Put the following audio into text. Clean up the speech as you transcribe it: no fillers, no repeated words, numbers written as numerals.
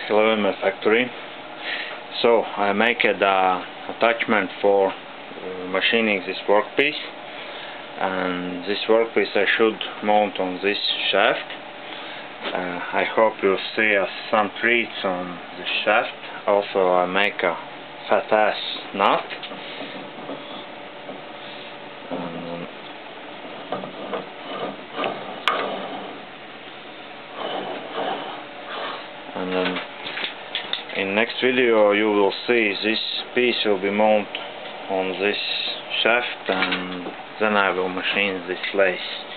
Hello, in my factory. So I make the attachment for machining this workpiece, and this workpiece I should mount on this shaft. I hope you'll see some treats on the shaft. Also I make a fat ass nut, and then in next video you will see this piece will be mounted on this shaft, and then I will machine this lace.